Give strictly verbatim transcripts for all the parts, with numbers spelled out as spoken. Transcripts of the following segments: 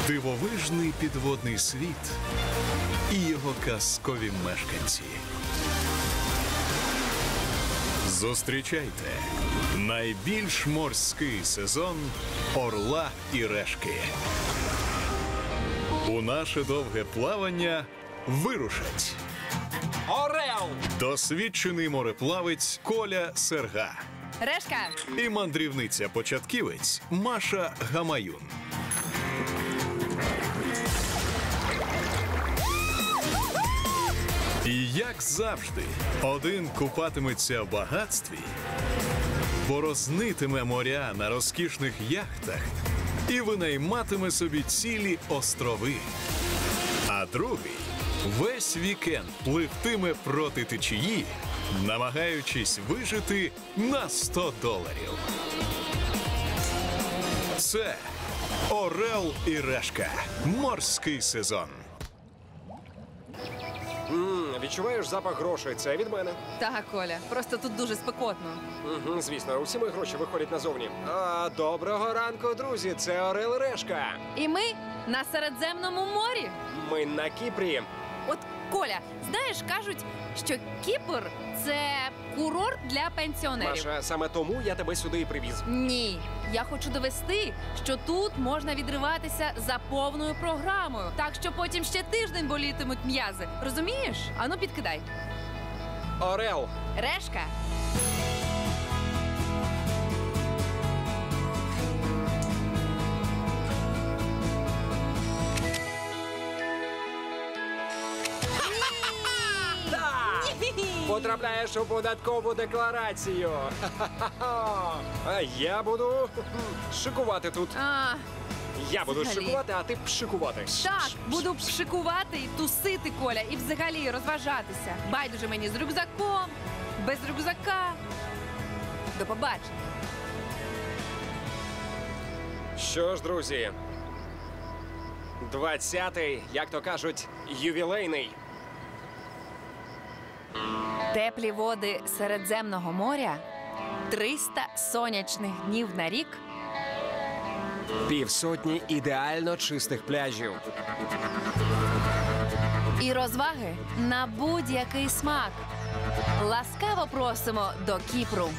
Дивовижний підводний світ і його казкові мешканці. Зустрічайте найбільш морський сезон «Орла і решки». У наше довге плавання вирушать Орел! досвідчений мореплавець Коля Серга Решка! і мандрівниця-початківець Маша Гамаюн. І як завжди, один купатиметься в багатстві, борознитиме моря на розкішних яхтах і винайматиме собі цілі острови. А другий весь вікенд пливтиме проти течії, намагаючись вижити на сто доларів. Це «Орел і решка». Морський сезон. М, відчуваєш запах грошей? Це від мене. Так, Коля, просто тут дуже спекотно. Угу, звісно, усі мої гроші виходять назовні. А, доброго ранку, друзі, це Орел і решка. І ми на Середземному морі. Ми на Кіпрі. От, Коля, знаєш, кажуть, що Кіпр – це курорт для пенсіонерів. Маша, саме тому я тебе сюди і привіз. Ні, я хочу довести, що тут можна відриватися за повною програмою. Так що потім ще тиждень болітимуть м'язи. Розумієш? Ану, підкидай. Орел. Решка. Потрапляєш у податкову декларацію. Ха-ха-ха. А я буду шикувати тут. А, Я буду взагалі. шикувати, а ти пшикувати. так, буду пшикувати і тусити, Коля, і взагалі розважатися. Байдуже мені з рюкзаком, без рюкзака. До побачення. Що ж, друзі, двадцятий, як то кажуть, ювілейний. Теплі води Середземного моря, триста сонячних днів на рік. Півсотні ідеально чистих пляжів. І розваги на будь-який смак. Ласкаво просимо до Кіпру.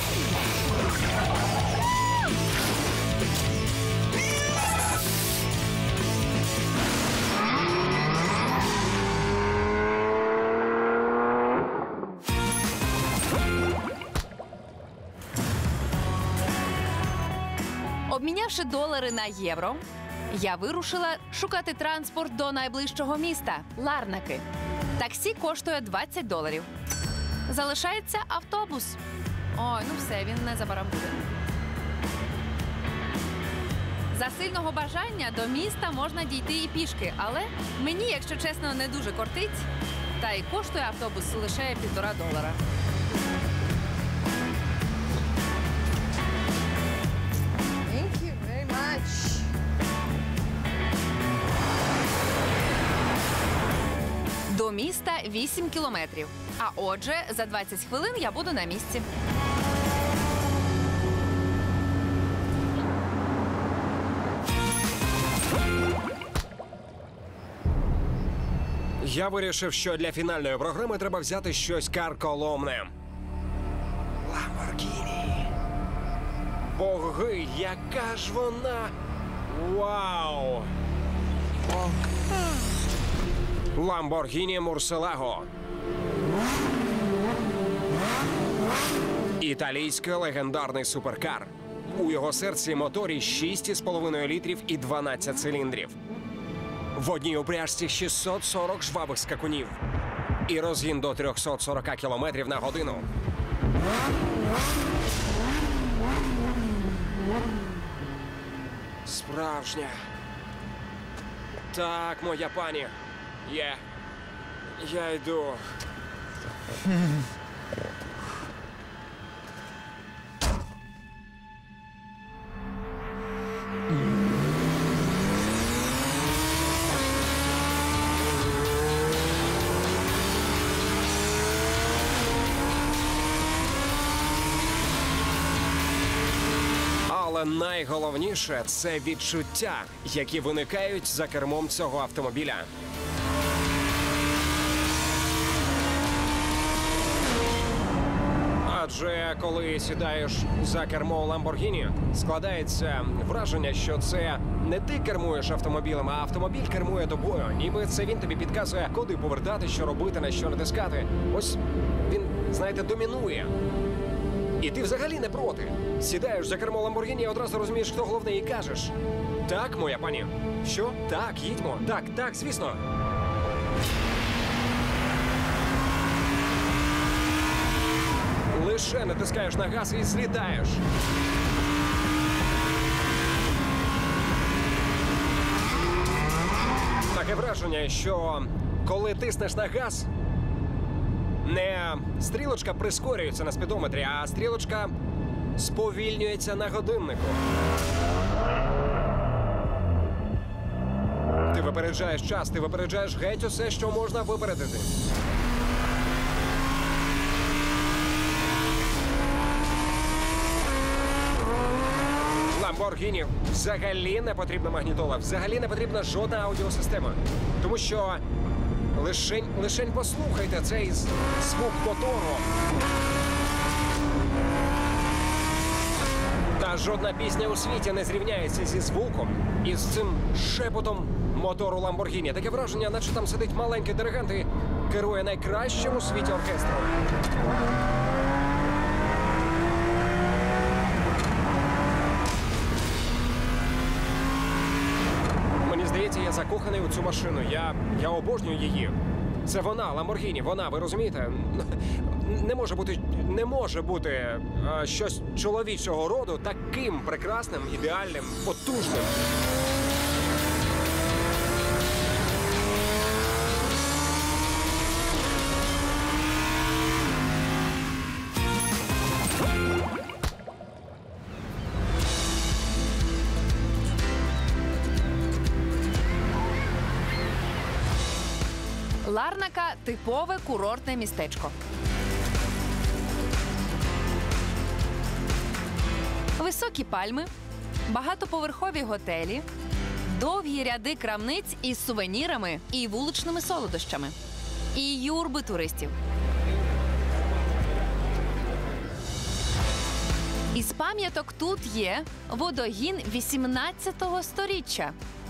Обмінявши долари на євро, я вирушила шукати транспорт до найближчого міста – Ларнаки. Таксі коштує двадцять доларів. Залишається автобус. Ой, ну все, він незабаром буде. За сильного бажання до міста можна дійти і пішки, але мені, якщо чесно, не дуже кортить. Та й коштує автобус лише півтора долара. Thank you very much. До міста вісім кілометрів. А отже, за двадцять хвилин я буду на місці. Я вирішив, що для фінальної програми треба взяти щось карколомне. Ламборгіні. Боги, яка ж вона! Вау! Ламборгіні Мурселаго. Італійський легендарний суперкар. У його серці моторі шість із половиною літрів і дванадцять циліндрів. В одній упряжці шістсот сорок жвавих скакунів. І розгін до триста сорок кілометрів на годину. Справжня. Так, моя пані. Я... Я йду. Але найголовніше – це відчуття, які виникають за кермом цього автомобіля. Адже коли сідаєш за кермо Lamborghini, складається враження, що це не ти кермуєш автомобілем, а автомобіль кермує тобою. Ніби це він тобі підказує, куди повертати, що робити, на що натискати. Ось він, знаєте, домінує. І ти взагалі не проти. Сідаєш за кермо Lamborghini і одразу розумієш, хто головний, і кажеш: так, моя пані. Що? Так, їдьмо. Так, так, звісно. Лише натискаєш на газ і злітаєш. Таке враження, що коли тиснеш на газ, не стрілочка прискорюється на спідометрі, а стрілочка сповільнюється на годиннику. Ти випереджаєш час, ти випереджаєш геть усе, що можна випередити. Lamborghini взагалі не потрібна магнітола, взагалі не потрібна жодна аудіосистема. Тому що лишень, лишень послухайте цей звук мотору. Та жодна пісня у світі не зрівняється зі звуком і з цим шепотом мотору Lamborghini. Таке враження, наче там сидить маленький диригент і керує найкращим у світі оркестром. Здається, я закоханий у цю машину. Я, я обожнюю її. Це вона, Lamborghini, вона, ви розумієте? Не може бути, не може бути а, щось чоловічого роду таким прекрасним, ідеальним, потужним. Ларнака – типове курортне містечко. Високі пальми, багатоповерхові готелі, довгі ряди крамниць із сувенірами і вуличними солодощами. І юрби туристів. Із пам'яток тут є водогін вісімнадцятого сторіччя.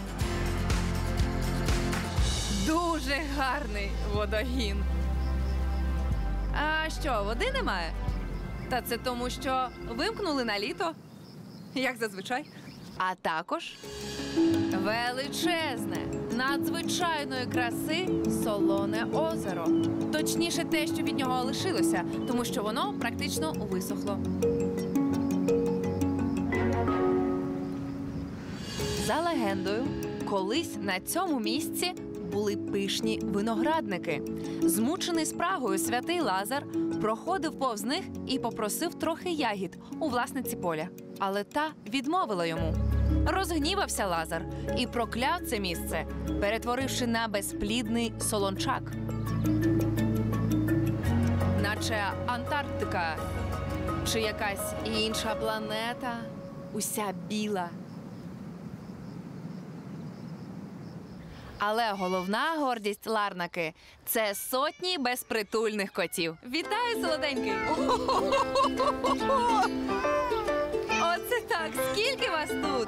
Дуже гарний водогін. А що, води немає? Та це тому, що вимкнули на літо, як зазвичай. А також величезне, надзвичайної краси солоне озеро. Точніше, те, що від нього лишилося, тому що воно практично висохло. За легендою, колись на цьому місці були пишні виноградники. Змучений спрагою святий Лазар проходив повз них і попросив трохи ягід у власниці поля. Але та відмовила йому. Розгнівався Лазар і прокляв це місце, перетворивши на безплідний солончак. Наче Антарктика чи якась інша планета, уся біла. Але головна гордість Ларнаки – це сотні безпритульних котів. Вітаю, солоденький! Оце так! Скільки вас тут?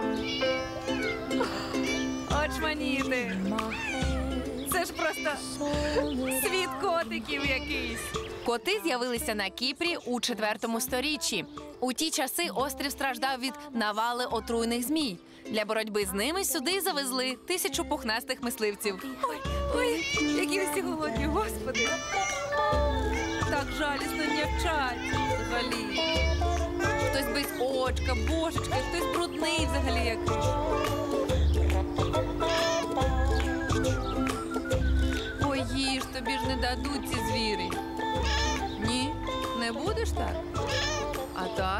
Очманіти! Це ж просто світ котиків якийсь! Коти з'явилися на Кіпрі у четвертому сторіччі. У ті часи острів страждав від навали отруйних змій. Для боротьби з ними сюди завезли тисячу пухнастих мисливців. Ой, ой, які всі голодні, господи! Так жалісно нявчать взагалі. Хтось без очка, божечки, хтось брудний взагалі якийсь. Поїж, тобі ж не дадуть ці звірі. Ні, не будеш так? А так?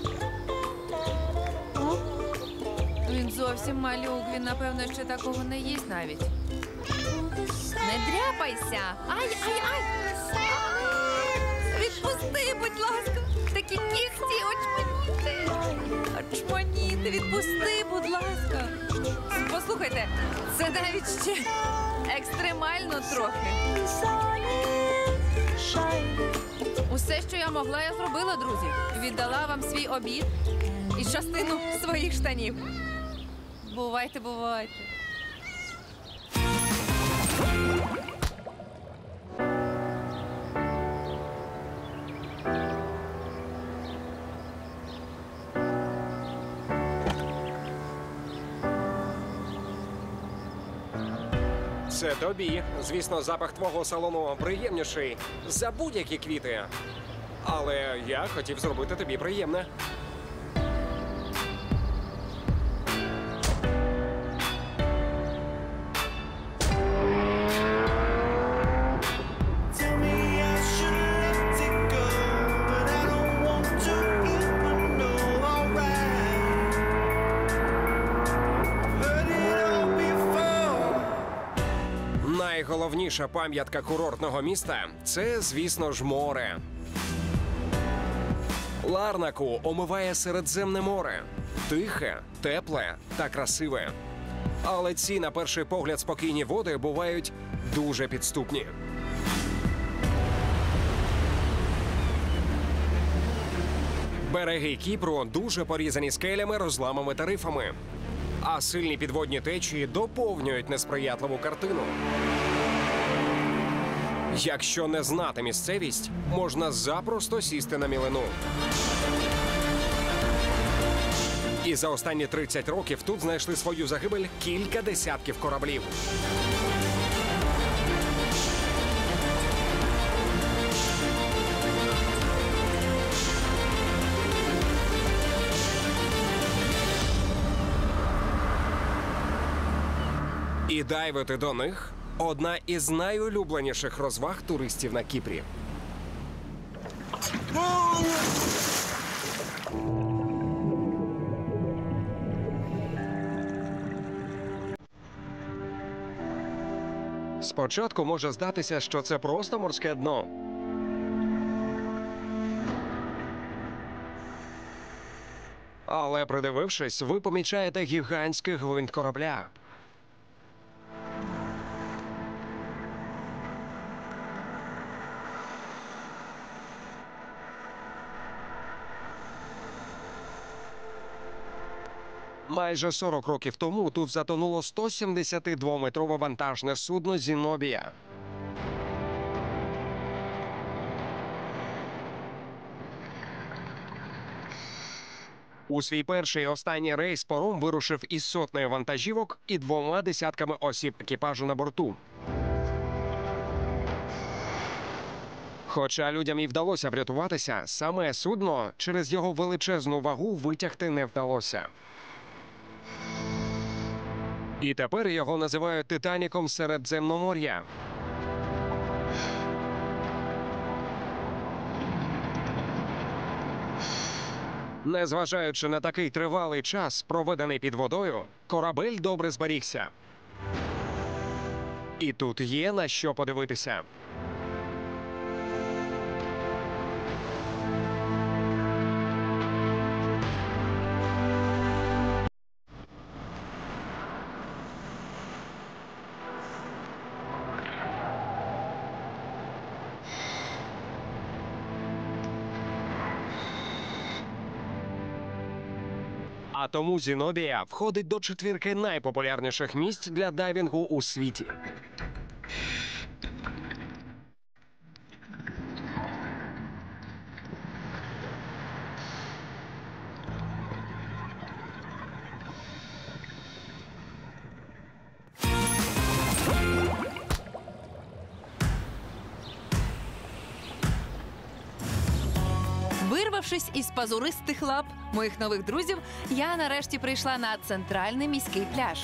Він зовсім малюк, він, напевно, ще такого не їсть навіть. Не дряпайся! Ай, ай, ай! Відпусти, будь ласка! Такі кісті, очманіти! чманіти. Відпусти, будь ласка. Послухайте, це навіть ще екстремально трохи. Усе, що я могла, я зробила, друзі. Віддала вам свій обід і частину своїх штанів. Бувайте, бувайте. Це тобі. Звісно, запах твого салону приємніший за будь-які квіти. Але я хотів зробити тобі приємне. Tell me I should let it go, but I don't want to even know. Alright, heard it all before. Найголовніша пам'ятка курортного міста – це, звісно ж, море. Ларнаку омиває Середземне море. Тихе, тепле та красиве. Але ці, на перший погляд, спокійні води бувають дуже підступні. Береги Кіпру дуже порізані скелями, розламами та рифами. А сильні підводні течії доповнюють несприятливу картину. Якщо не знати місцевість, можна запросто сісти на мілину. І за останні тридцять років тут знайшли свою загибель кілька десятків кораблів. І дайвити до них – одна із найулюбленіших розваг туристів на Кіпрі. Спочатку може здатися, що це просто морське дно. Але придивившись, ви помічаєте гігантський гвинт корабля. Майже сорок років тому тут затонуло сто сімдесятидвометрове вантажне судно «Зінобія». У свій перший і останній рейс паром вирушив із сотнею вантажівок і двома десятками осіб екіпажу на борту. Хоча людям і вдалося врятуватися, саме судно через його величезну вагу витягти не вдалося. І тепер його називають «Титаніком Середземномор'я». Незважаючи на такий тривалий час, проведений під водою, корабель добре зберігся. І тут є на що подивитися. А тому «Зінобія» входить до четвірки найпопулярніших місць для дайвінгу у світі. Вирвавшись із пазуристих лап моїх нових друзів, я нарешті прийшла на центральний міський пляж.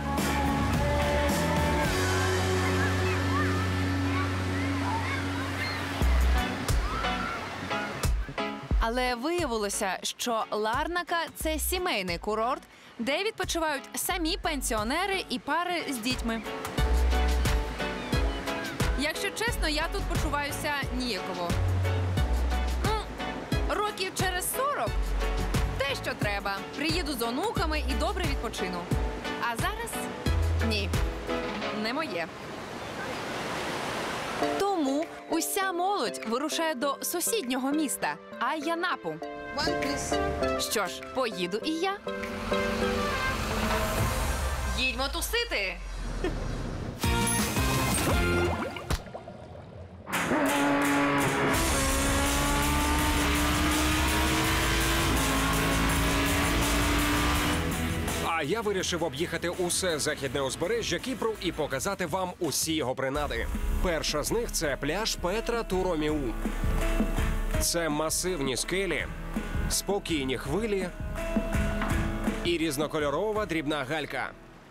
Але виявилося, що Ларнака – це сімейний курорт, де відпочивають самі пенсіонери і пари з дітьми. Якщо чесно, я тут почуваюся ніяково. Ну, років через сорок теж що треба. Приїду з онуками і добре відпочину. А зараз ні, не моє. Тому уся молодь вирушає до сусіднього міста Айянапу. One, please. Що ж, поїду і я. Їдьмо тусити! А я вирішив об'їхати усе західне узбережжя Кіпру і показати вам усі його принади. Перша з них – це пляж Петра Туроміу. Це масивні скелі, спокійні хвилі і різнокольорова дрібна галька.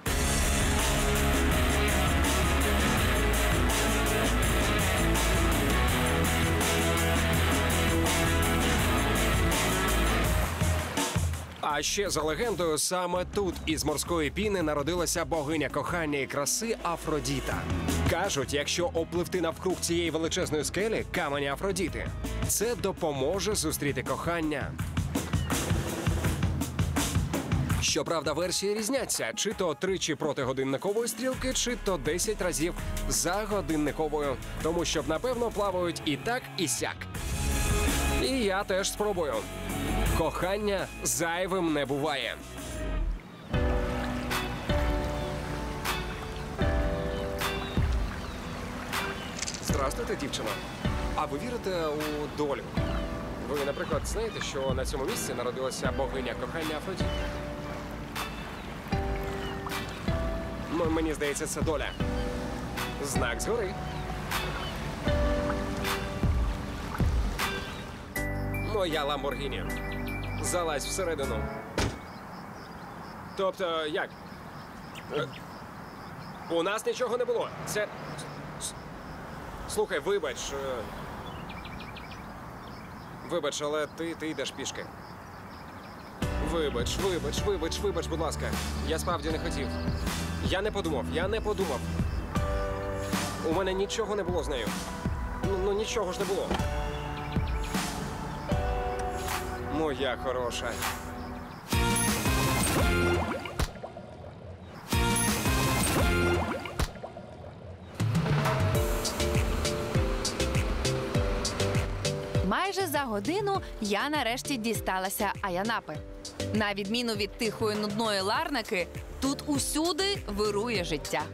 А ще за легендою, саме тут із морської піни народилася богиня кохання і краси Афродіта. Кажуть, якщо опливти навкруг цієї величезної скелі, каменя Афродіти, це допоможе зустріти кохання. Щоправда, версії різняться, чи то тричі проти годинникової стрілки, чи то десять разів за годинниковою. Тому що, напевно, плавають і так, і сяк. І я теж спробую. Кохання зайвим не буває. Здрастуйте, дівчино. А ви вірите у долю? Ви, наприклад, знаєте, що на цьому місці народилася богиня кохання Афродіта? Ну, мені здається, це доля. Знак згори. Моя Ламборгіні. Залазь всередину. Тобто, як? Е, У нас нічого не було. Це... С- Слухай, вибач. е, Вибач, але ти, ти йдеш пішки. Вибач, вибач, вибач, вибач, будь ласка. Я справді не хотів. Я не подумав, я не подумав. У мене нічого не було з нею. Ну, ну нічого ж не було. Моя хороша. Майже за годину я нарешті дісталася Айянапи. На відміну від тихої нудної Ларнаки, тут усюди вирує життя.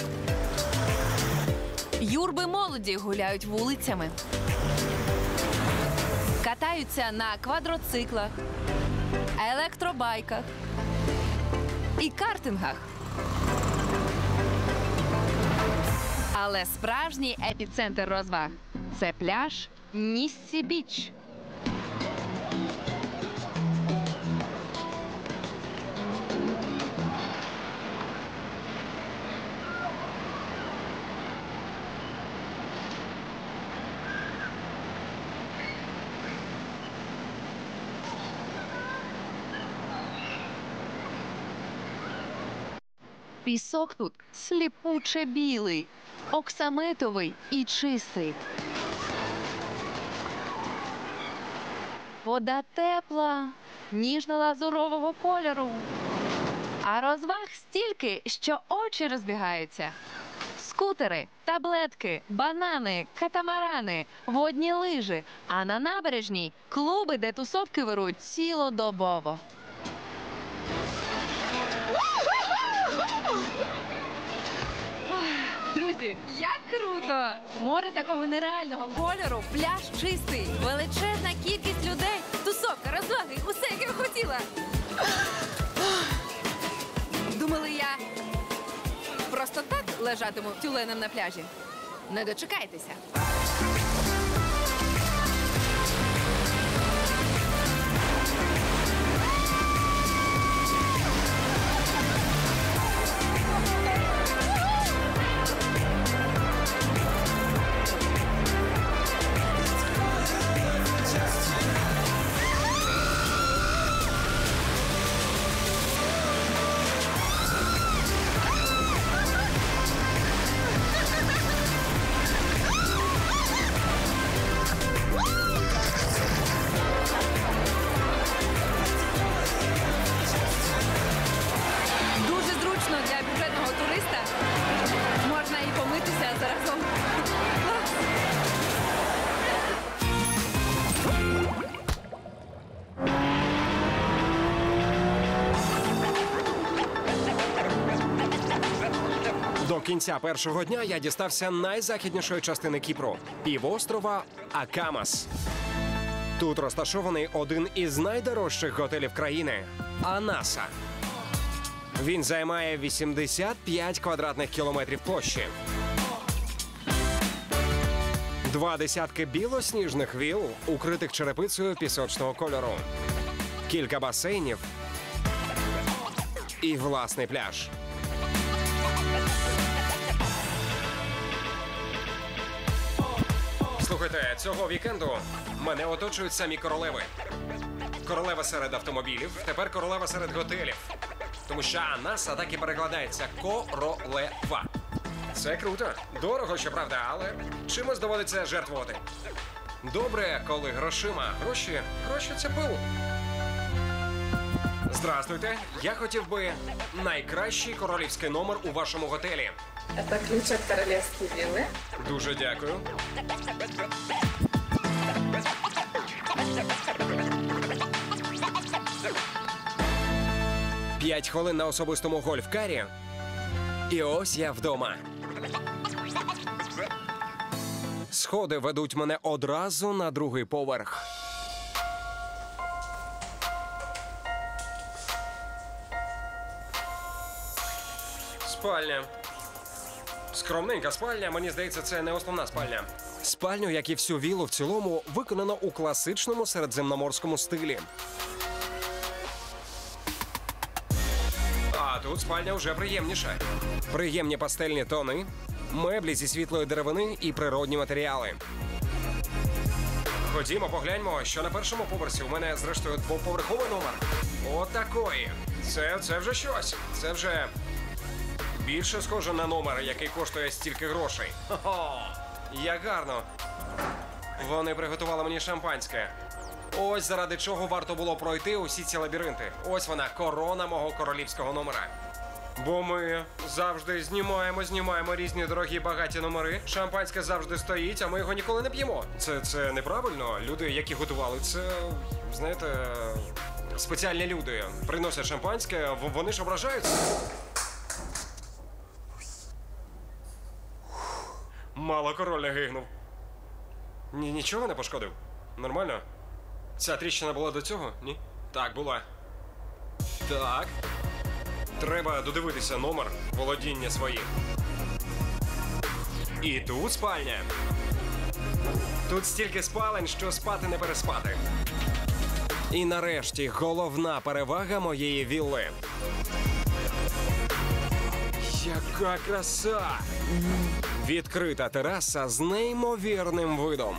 Юрби молоді гуляють вулицями. Катаються на квадроциклах, електробайках і картингах. Але справжній епіцентр розваг – це пляж Ніссі-Біч. Пісок тут сліпуче білий, оксамитовий і чистий. Вода тепла, ніжно-лазурового кольору. А розваг стільки, що очі розбігаються. Скутери, таблетки, банани, катамарани, водні лижі. А на набережній – клуби, де тусовки вирують цілодобово. Друзі, як круто! Море такого нереального кольору, пляж чистий, величезна кількість людей, тусовка, розваги, усе, як я хотіла. Думали, я просто так лежатиму тюленем на пляжі? Не дочекайтеся. кінця першого дня я дістався найзахіднішої частини Кіпру – півострова Акамас. Тут розташований один із найдорожчих готелів країни – Анаса. Він займає вісімдесят п'ять квадратних кілометрів площі. Два десятки білосніжних віл, укритих черепицею пісочного кольору. Кілька басейнів і власний пляж. Слухайте, цього вікенду мене оточують самі королеви. Королева серед автомобілів, тепер королева серед готелів. Тому що Анаса так і перекладається королева. Це круто. Дорого, щоправда, але чимось доводиться жертвувати. Добре, коли грошима. Гроші, гроші – це пил. Здрастуйте. Я хотів би найкращий королівський номер у вашому готелі. Это ключ от королевской виллы. Дуже дякую. П'ять хвилин на особистому гольф-карі. І ось я вдома. Сходи ведуть мене одразу на другий поверх. Спальня. Скромненька спальня, мені здається, це не основна спальня. Спальню, як і всю віллу в цілому, виконано у класичному середземноморському стилі. А тут спальня вже приємніша. Приємні пастельні тони, меблі зі світлої деревини і природні матеріали. Ходімо, погляньмо, що на першому поверсі. У мене, зрештою, двоповерховий номер. Отакої. Це, це вже щось. Це вже більше схоже на номер, який коштує стільки грошей. Хо-хо! Як гарно. Вони приготували мені шампанське. Ось заради чого варто було пройти усі ці лабіринти. Ось вона, корона мого королівського номера. Бо ми завжди знімаємо, знімаємо різні дорогі багаті номери. Шампанське завжди стоїть, а ми його ніколи не п'ємо. Це, це неправильно. Люди, які готували це, знаєте, спеціальні люди. Приносять шампанське, в- вони ж ображаються. Мало король не гигнув. Ні, нічого не пошкодив? Нормально? Ця тріщина була до цього? Ні? Так, була. Так. Треба додивитися номер володіння своїх. І тут спальня. Тут стільки спалень, що спати не переспати. І нарешті головна перевага моєї вілли. Яка краса! Відкрита тераса з неймовірним видом.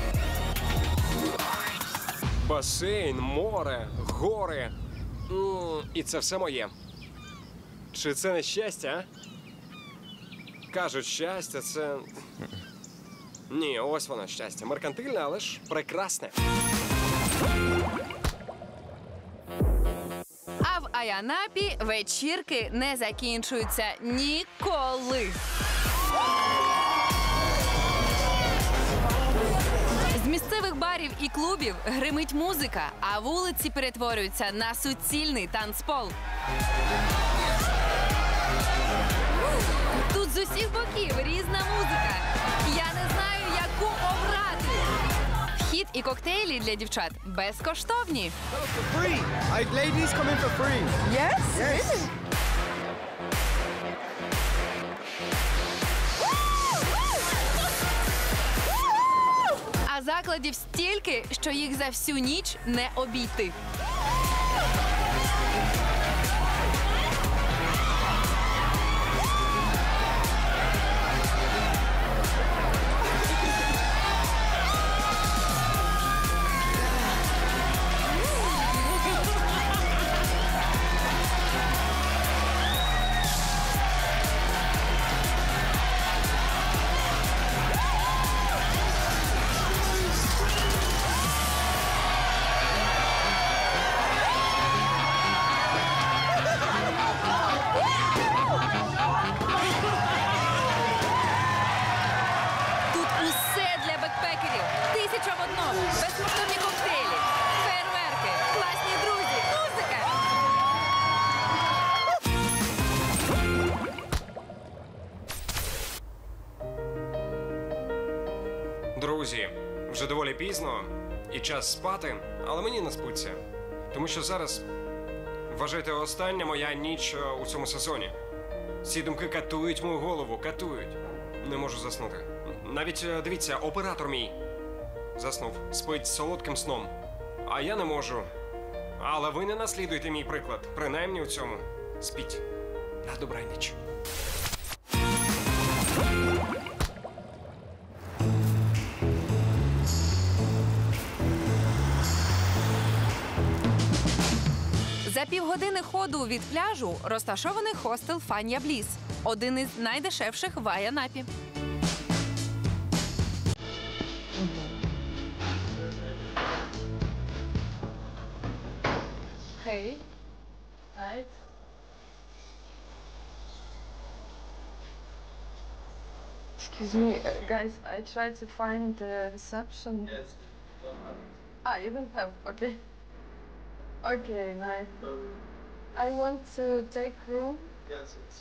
Басейн, море, гори. М, І це все моє. Чи це не щастя, а? Кажуть, щастя – це... Ні, ось воно щастя. Меркантильне, але ж прекрасне. А в Аянапі вечірки не закінчуються ніколи. З місцевих барів і клубів гримить музика, а вулиці перетворюються на суцільний танцпол. Тут з усіх боків різна музика. Я не знаю, яку обрати. Вхід і коктейлі для дівчат безкоштовні. Free. I ladies come in for free. Yes? Yes. А закладів стільки, що їх за всю ніч не обійти. Вже доволі пізно і час спати, але мені не спиться. Тому що зараз, вважайте, остання моя ніч е, у цьому сезоні. Ці думки катують мою голову, катують. Не можу заснути. Навіть, е, дивіться, оператор мій заснув, спить солодким сном. А я не можу. Але ви не наслідуйте мій приклад. Принаймні у цьому. Спіть. На добраніч. За півгодини ходу від пляжу розташований хостел Фанія Бліс, один із найдешевших в Айанапі. Hey. Right. Excuse me, uh, guys. I tried to find the reception. Yes. Ah, you don't have. Okay. Okay, nice. I want to take room. Yes, it's.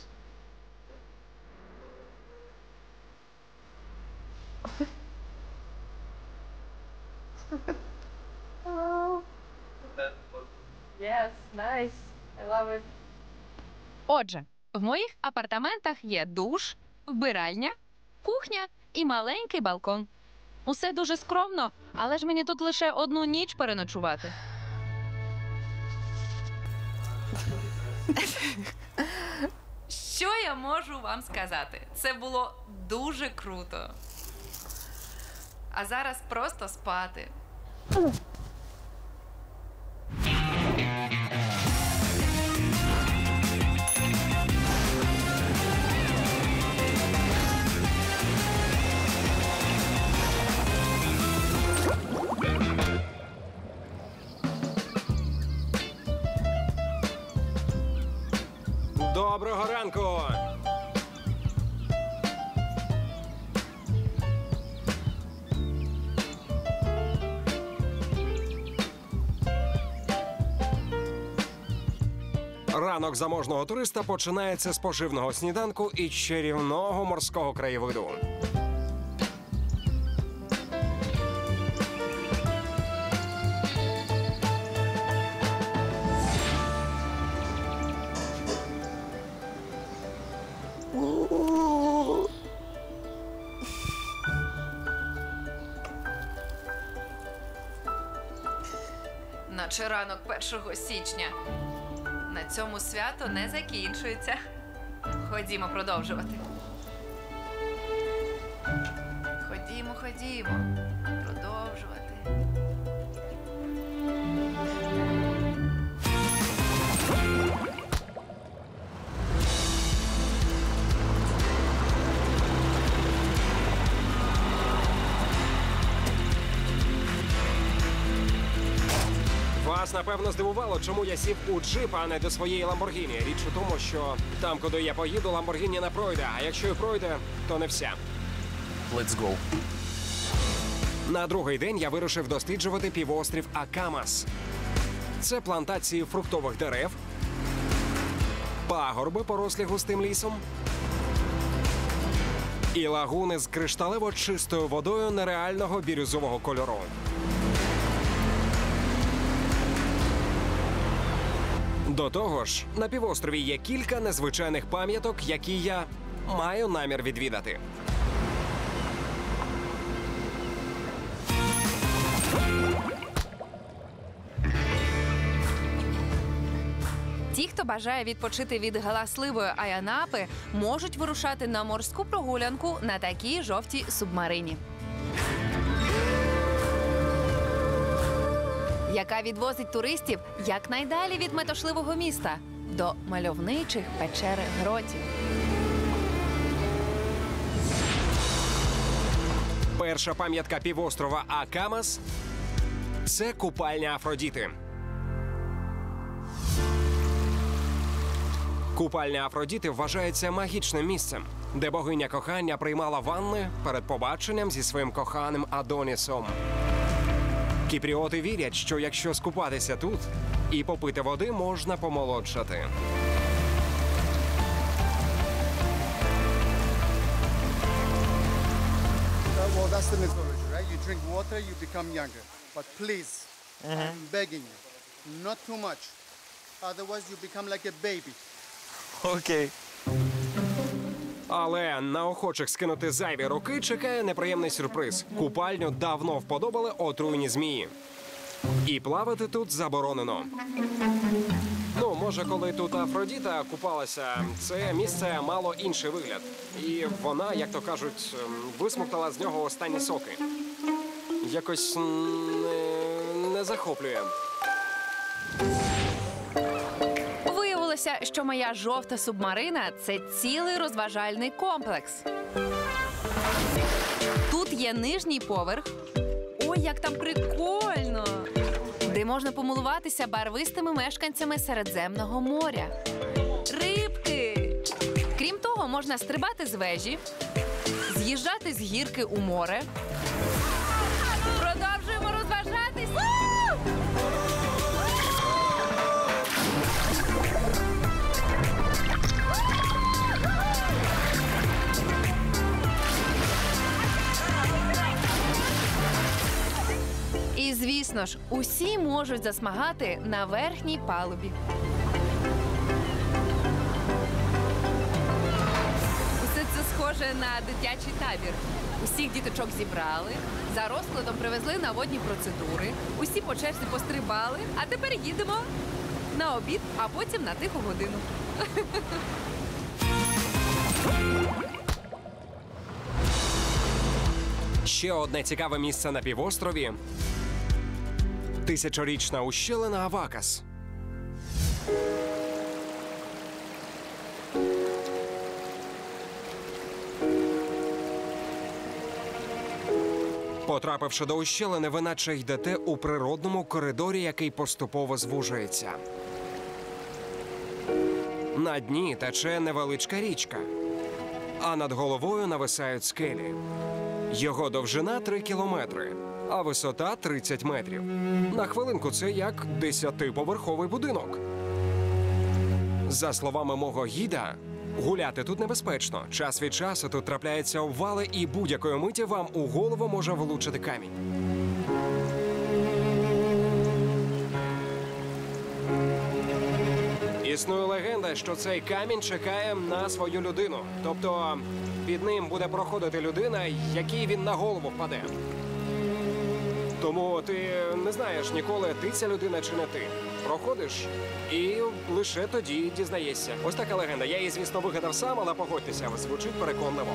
Hello. Yes, nice. I love it. Отже, в моїх апартаментах є душ, вбиральня, кухня і маленький балкон. Усе дуже скромно, але ж мені тут лише одну ніч переночувати. Що я можу вам сказати? Це було дуже круто. А зараз просто спати. Доброго ранку! Ранок заможного туриста починається з поживного сніданку і чарівного морського краєвиду. Наче ранок першого січня. На цьому свято не закінчується. Ходімо продовжувати. Ходімо, ходімо. Продовжувати. Вас, напевно, здивувало, чому я сів у джип, а не до своєї Ламборгіні. Річ у тому, що там, куди я поїду, Ламборгіні не пройде, а якщо і пройде, то не вся. Let's go. На другий день я вирушив досліджувати півострів Акамас. Це плантації фруктових дерев, пагорби, порослі густим лісом, і лагуни з кришталево чистою водою нереального бірюзового кольору. До того ж, на півострові є кілька незвичайних пам'яток, які я маю намір відвідати. Ті, хто бажає відпочити від галасливої Айанапи, можуть вирушати на морську прогулянку на такій жовтій субмарині, яка відвозить туристів якнайдалі від метушливого міста до мальовничих печер гротів. Перша пам'ятка півострова Акамас – це купальня Афродіти. Купальня Афродіти вважається магічним місцем, де богиня кохання приймала ванни перед побаченням зі своїм коханим Адонісом. Кіпріоти вірять, що якщо скупатися тут і попити води, можна помолодшати. Uh, well, that's the mythology, right? right? You drink water, you become younger. But please, I'm begging you, not too much. Otherwise, you become like a baby. Окей. Але на охочих скинути зайві роки чекає неприємний сюрприз. Купальню давно вподобали отруйні змії. І плавати тут заборонено. Ну, може, коли тут Афродіта купалася, це місце мало інший вигляд. І вона, як то кажуть, ем, висмоктала з нього останні соки. Якось м, не, не захоплює. Виявилося, що моя жовта субмарина – це цілий розважальний комплекс. Тут є нижній поверх. Ой, як там прикольно! Де можна помилуватися барвистими мешканцями Середземного моря. Рибки! Крім того, можна стрибати з вежі, з'їжджати з гірки у море. Продовжуємо розважатись! І, звісно ж, усі можуть засмагати на верхній палубі. Усе це схоже на дитячий табір. Усіх діточок зібрали, за розкладом привезли на водні процедури, усі по черзі пострибали, а тепер їдемо на обід, а потім на тиху годину. Ще одне цікаве місце на півострові – тисячорічна ущелина Авакас. Потрапивши до ущелини, ви наче йдете у природному коридорі, який поступово звужується. На дні тече невеличка річка, а над головою нависають скелі. Його довжина три кілометри, а висота тридцять метрів. На хвилинку це як десятиповерховий будинок. За словами мого гіда, гуляти тут небезпечно. Час від часу тут трапляються обвали, і будь-якої миті вам у голову може влучити камінь. Існує легенда, що цей камінь чекає на свою людину. Тобто під ним буде проходити людина, якій він на голову впаде. Тому ти не знаєш ніколи, ти ця людина чи не ти. Проходиш і лише тоді дізнаєшся. Ось така легенда. Я її, звісно, вигадав сам, але погодьтеся, звучить переконливо.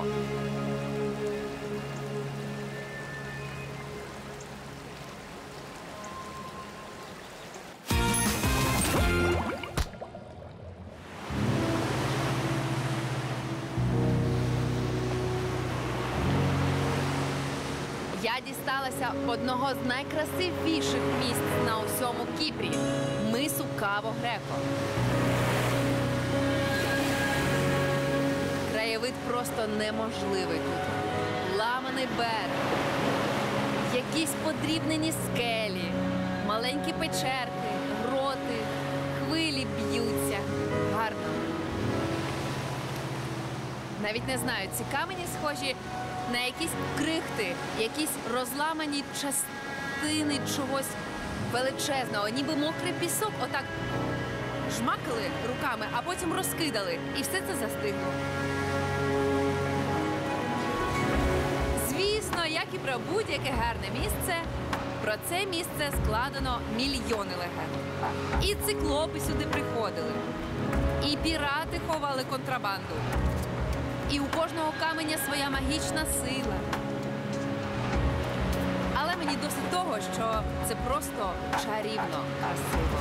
Я дісталася одного з найкрасивіших місць на усьому Кіпрі – мису Каво-Греко. Краєвид просто неможливий тут. Ламаний берег, якісь подрібнені скелі, маленькі печерки, гроти, хвилі б'ються. Гарно. Навіть не знаю, ці камені схожі на якісь крихти, якісь розламані частини чогось величезного, ніби мокрий пісок, отак жмакали руками, а потім розкидали, і все це застигло. Звісно, як і про будь-яке гарне місце, про це місце складено мільйони легенд. І циклопи сюди приходили, і пірати ховали контрабанду. І у кожного каменя своя магічна сила. Але мені досить того, що це просто чарівно красиво.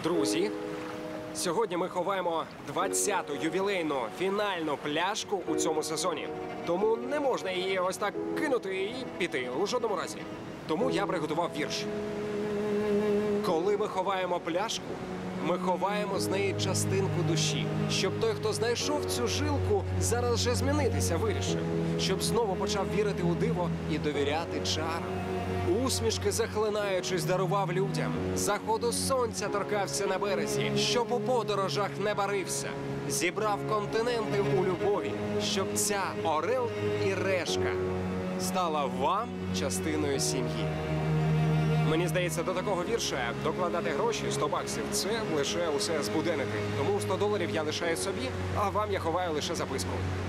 Друзі, сьогодні ми ховаємо двадцяту ювілейну фінальну пляшку у цьому сезоні. Тому не можна її ось так кинути і піти у жодному разі. Тому я приготував вірш. Коли ми ховаємо пляшку, ми ховаємо з неї частинку душі, щоб той, хто знайшов цю жилку, зараз же змінитися вирішив, щоб знову почав вірити у диво і довіряти чарам. Усмішки захлинаючись, дарував людям, заходу сонця торкався на березі, щоб у подорожах не барився, зібрав континенти у любові, щоб ця орел і решка стала вам частиною сім'ї. Мені здається, до такого вірша докладати гроші сто баксів – це лише усе збуденити. Тому сто доларів я лишаю собі, а вам я ховаю лише записку.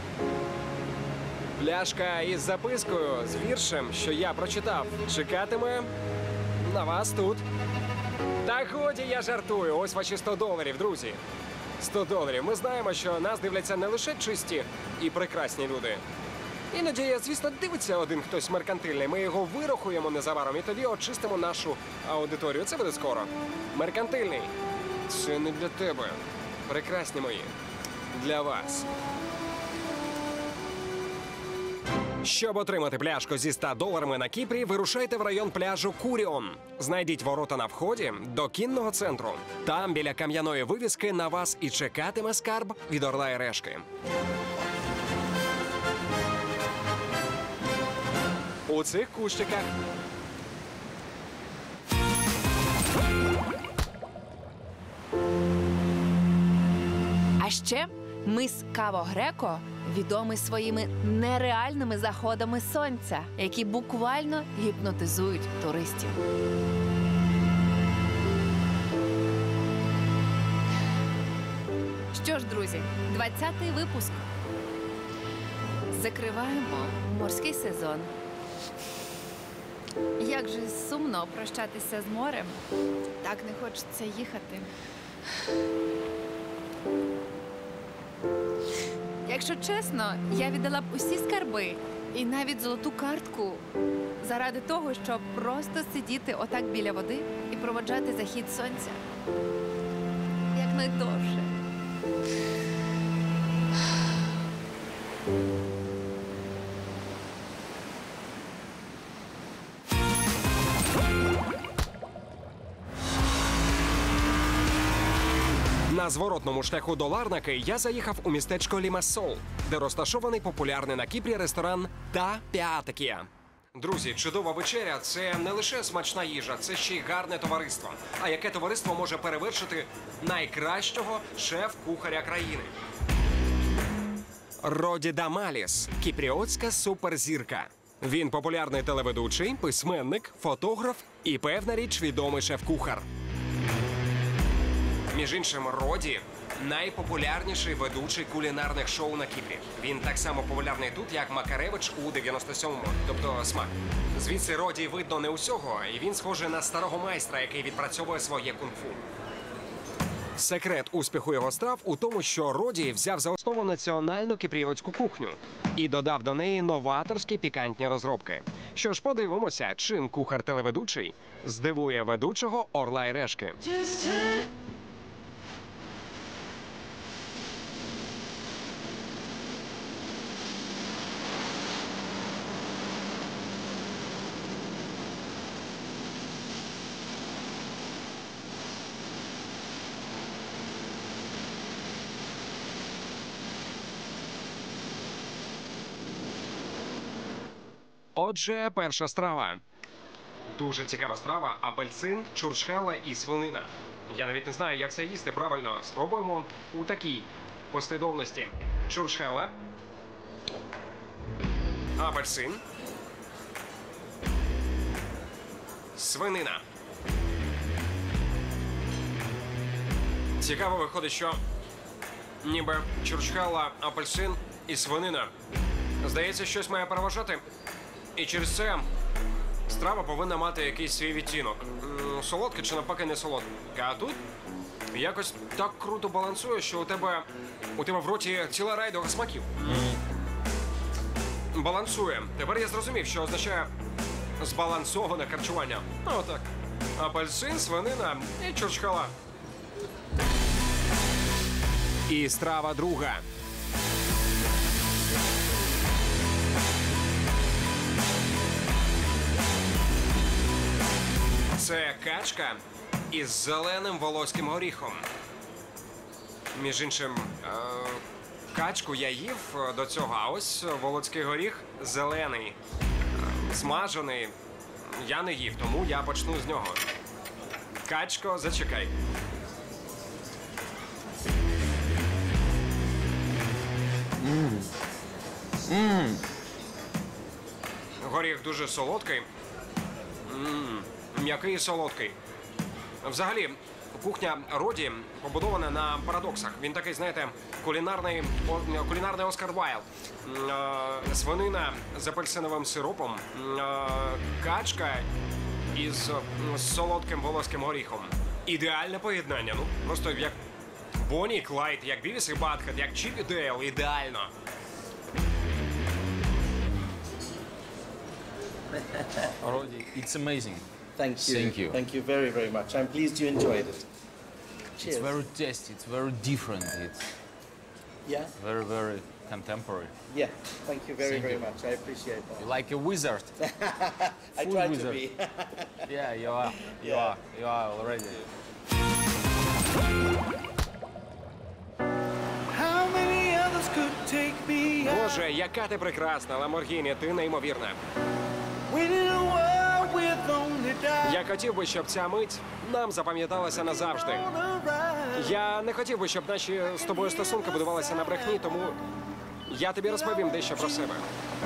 Пляшка із запискою, з віршем, що я прочитав, чекатиме на вас тут. Та годі, я жартую, ось ваші сто доларів, друзі. сто доларів. Ми знаємо, що нас дивляться не лише чисті і прекрасні люди. Іноді, звісно, дивиться один хтось меркантильний. Ми його вирахуємо незабаром і тоді очистимо нашу аудиторію. Це буде скоро. Меркантильний. Це не для тебе. Прекрасні мої. Для вас. Щоб отримати пляшку зі ста доларами на Кіпрі, вирушайте в район пляжу Куріон. Знайдіть ворота на вході до кінного центру. Там, біля кам'яної вивіски, на вас і чекатиме скарб від орла і решки. У цих кущиках. А ще мис Каво-Греко відомий своїми нереальними заходами сонця, які буквально гіпнотизують туристів. Що ж, друзі, двадцятий випуск. Закриваємо морський сезон. Як же сумно прощатися з морем. Так не хочеться їхати. Якщо чесно, я віддала б усі скарби і навіть золоту картку заради того, щоб просто сидіти отак біля води і проводжати захід сонця. Якнайдовше. На зворотному шляху до Ларнаки я заїхав у містечко Лімассол, де розташований популярний на Кіпрі ресторан Та Піатакія. Друзі, чудова вечеря – це не лише смачна їжа, це ще й гарне товариство. А яке товариство може перевершити найкращого шеф-кухаря країни? Роді Дамаліс – кіпріотська суперзірка. Він популярний телеведучий, письменник, фотограф і, певна річ, відомий шеф-кухар. Між іншим, Роді – найпопулярніший ведучий кулінарних шоу на Кіпрі. Він так само популярний тут, як Макаревич у дев'яносто сьомому, тобто смак. Звідси Роді видно не усього, і він схожий на старого майстра, який відпрацьовує своє кунг-фу. Секрет успіху його страв у тому, що Роді взяв за основу національну кіпріотську кухню і додав до неї новаторські пікантні розробки. Що ж, подивимося, чим кухар-телеведучий здивує ведучого орла і решки. Отже, перша страва. Дуже цікава страва – апельсин, чурчхела і свинина. Я навіть не знаю, як це їсти правильно. Спробуємо у такій послідовності. Чурчхела, апельсин, свинина. Цікаво виходить, що ніби чурчхела, апельсин і свинина. Здається, щось має переважати. І через це страва повинна мати якийсь свій відтінок. Солодке чи навпаки не солодке. А тут якось так круто балансує, що у тебе, у тебе в роті ціла райдуга смаків. Балансує. Тепер я зрозумів, що означає збалансоване харчування. Отак. Апельсин, свинина і чурчхела. І страва друга. Це качка із зеленим волоським горіхом. Між іншим, е, качку я їв до цього, а ось волоський горіх зелений, е, смажений. Я не їв, тому я почну з нього. Качко, зачекай. Горіх дуже солодкий. М, М'який і солодкий. Взагалі, кухня Роді побудована на парадоксах. Він такий, знаєте, кулінарний, о- кулінарний Оскар Вайлд. М, е, Свинина з апельсиновим сиропом, м, е, качка із м, солодким волоським горіхом. Ідеальне поєднання. Ну, просто як Бонні і Клайд, як Бівіс і Батхед, як Чіп і Дейл. Ідеально. Already, it's amazing. Thank you. Thank you. Thank you very, very much. I'm pleased you enjoyed it. It's Cheers. very tasty. It's very different. It's Yeah? very, very contemporary. Yeah. Thank you very, Thank very you. much. I appreciate that. You're like a wizard. I Food try to wizard. be. Yeah, you are. You Yeah. are. You are already. How many others could take me out? Боже, яка ти прекрасна, Ламборгіні, ти неймовірна. When in a world with only doubt Я хотів би, щоб ця мить нам запам'яталася назавжди. on a ride. Я не хотів би, щоб наші з тобою стосунки будувалися на брехні, тому я тобі розповім дещо про себе.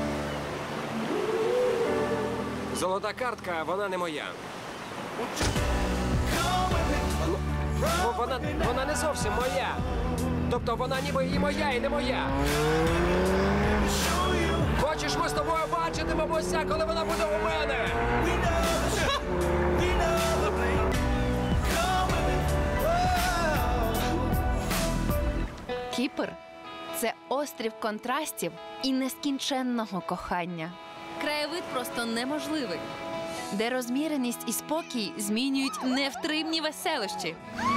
Золота картка, вона не моя. Ну, бо вона, вона не зовсім моя. Тобто вона ніби і моя, і не моя. Хочеш ми з тобою бачити бабуся, коли вона буде у мене? We know the show. We know the play. Come with me. Whoa. Кіпр – це острів контрастів і нескінченного кохання. Краєвид просто неможливий, де розміреність і спокій змінюють невтримні веселощі.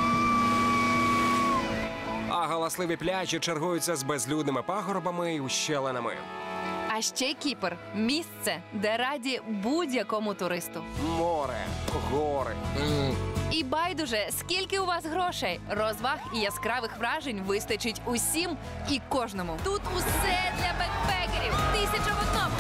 А галасливі пляжі чергуються з безлюдними пагорбами і ущелинами. А ще Кіпр – місце, де раді будь-якому туристу. Море, гори. М. І байдуже, скільки у вас грошей, розваг і яскравих вражень вистачить усім і кожному. Тут усе для бекпекерів. Тисяча в одному.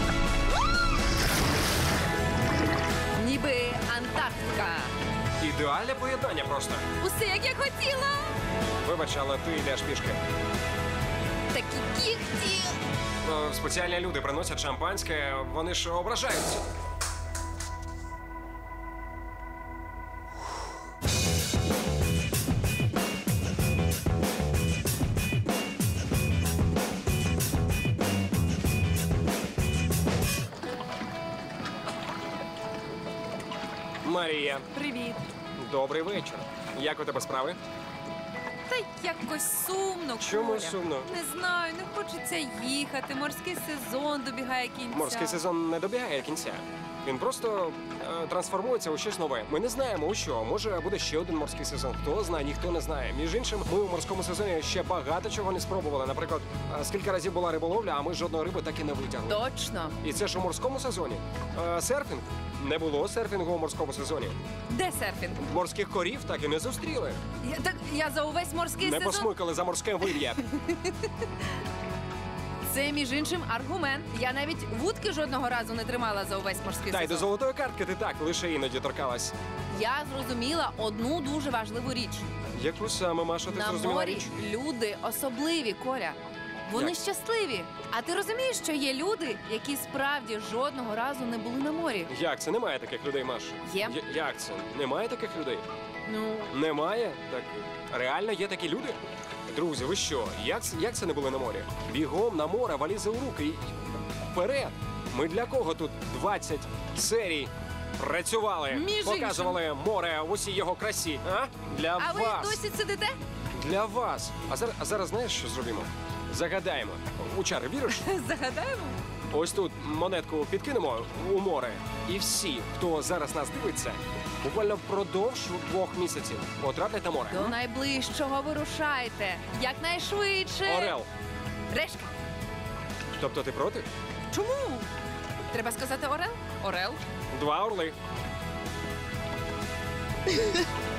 Ніби Антарктика. Ідеальне поєднання просто. Усе, як я хотіла. Вибач, але ти йдеш пішки. Такі кіхті. Е, Спеціальні люди приносять шампанське, вони ж ображаються. Марія, Привіт. добрий вечір. Як у тебе справи? Та якось сумно, Чому Коля. сумно? Не знаю, не хочеться їхати. Морський сезон добігає кінця. Морський сезон не добігає кінця. Він просто е, трансформується у щось нове. Ми не знаємо у що. Може буде ще один морський сезон. Хто знає, ніхто не знає. Між іншим, ми у морському сезоні ще багато чого не спробували. Наприклад, е, скільки разів була риболовля, а ми жодної риби так і не витягли. Точно. І це ж у морському сезоні. Е, серфінг. Не було серфінгу у морському сезоні. Де серфінг? Морських корів так і не зустріли. Я, так, я за увесь морський Не сезон. посмикали за морським вим'я. Це, між іншим, аргумент. Я навіть вудки жодного разу не тримала за увесь морський Та й до сезон. золотої картки ти так лише іноді торкалась. Я зрозуміла одну дуже важливу річ. Яку саме, Маша, ти На зрозуміла морі річ? люди особливі, Коля. Вони Як? щасливі. А ти розумієш, що є люди, які справді жодного разу не були на морі? Як це? Немає таких людей, Маш. Є. Я- Як це? Немає таких людей? Ну, Немає? Так реально є такі люди? Друзі, ви що? Як, це- як це не були на морі? Бігом на море, валізи у руки і вперед. Ми для кого тут двадцять серій працювали, Між показували море в усій його красі? А? Для а ви вас. досі сидите? Для вас. А зараз, а зараз знаєш, що зробимо? Загадаємо. У чари віриш? Загадаємо? Ось тут монетку підкинемо у море. І всі, хто зараз нас дивиться, буквально впродовж двох місяців потраплять на море. До найближчого вирушайте. Якнайшвидше. Орел. Решка. Тобто ти проти? Чому? Треба сказати орел? Орел. Два орли.